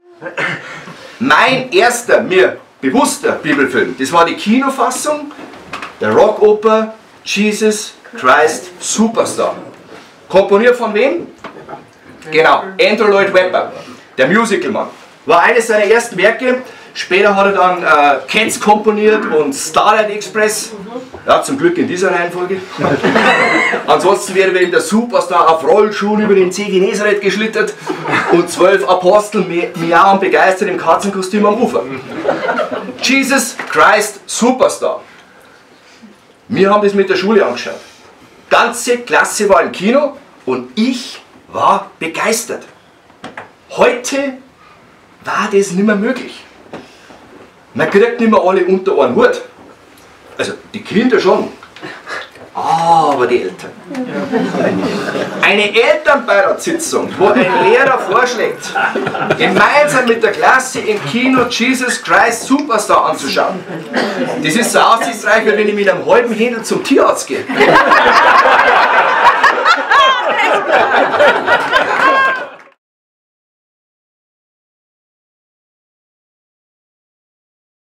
Mein erster, mir bewusster Bibelfilm, das war die Kinofassung der Rockoper Jesus Christ Superstar. Komponiert von wem? Genau, Andrew Lloyd Webber, der Musicalmann. War eines seiner ersten Werke. Später hat er dann Cats komponiert und Starlight Express. Ja, zum Glück in dieser Reihenfolge. Ansonsten wäre ihm der Superstar auf Rollschuhen über den See Genezareth geschlittert und 12 Apostel miauen begeistert im Katzenkostüm am Ufer. Jesus Christ Superstar. Wir haben das mit der Schule angeschaut. Ganze Klasse war im Kino und ich war begeistert. Heute war das nicht mehr möglich. Man kriegt nicht mehr alle unter einen Hut. Also die Kinder schon, aber die Eltern. Eine Elternbeiratssitzung, wo ein Lehrer vorschlägt, gemeinsam mit der Klasse im Kino Jesus Christ Superstar anzuschauen. Das ist so aussichtsreich, wie wenn ich mit einem halben Händel zum Tierarzt gehe.